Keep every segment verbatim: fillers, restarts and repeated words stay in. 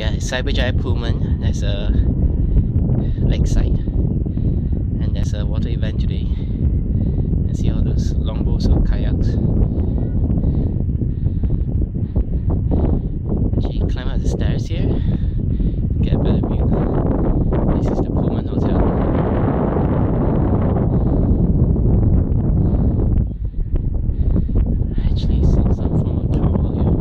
at Putrajaya Pullman. There's a lakeside, and there's a water event today. And see all those longboats or kayaks. Actually, climb up the stairs here, get a better view. This is the Pullman Hotel. Actually, it's some form of tower here.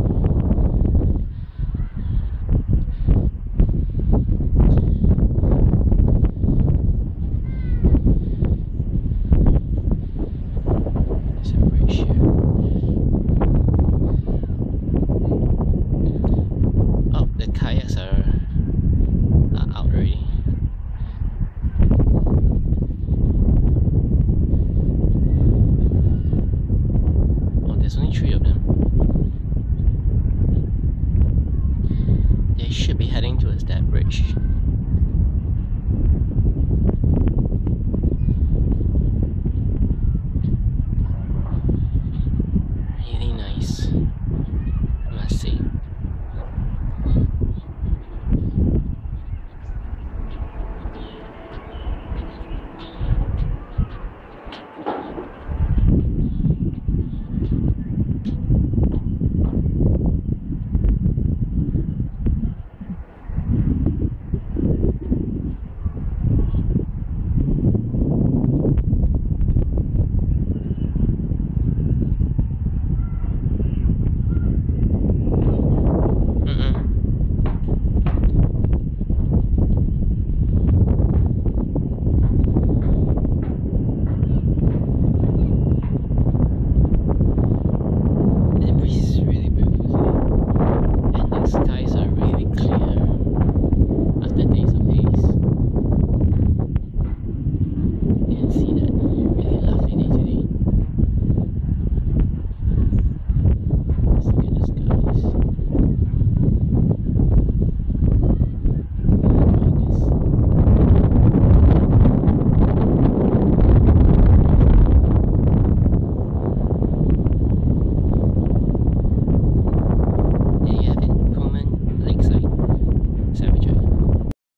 There's a bridge here. Oh, the kayaks are, are out already. There's only three of them. They should be heading towards that bridge.